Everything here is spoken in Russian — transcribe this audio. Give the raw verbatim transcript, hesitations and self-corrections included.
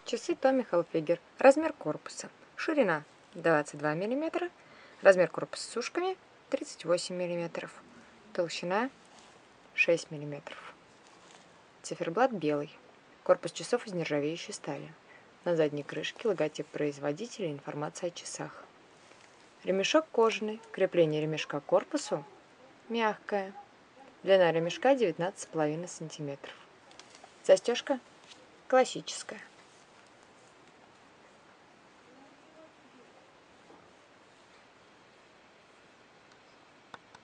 Часы Tommy Hilfiger. Размер корпуса. Ширина двадцать два миллиметра. Размер корпуса с ушками тридцать восемь миллиметров. Толщина шесть миллиметров. Циферблат белый. Корпус часов из нержавеющей стали. На задней крышке логотип производителя и информация о часах. Ремешок кожаный. Крепление ремешка к корпусу мягкое. Длина ремешка девятнадцать с половиной сантиметров. Застежка классическая.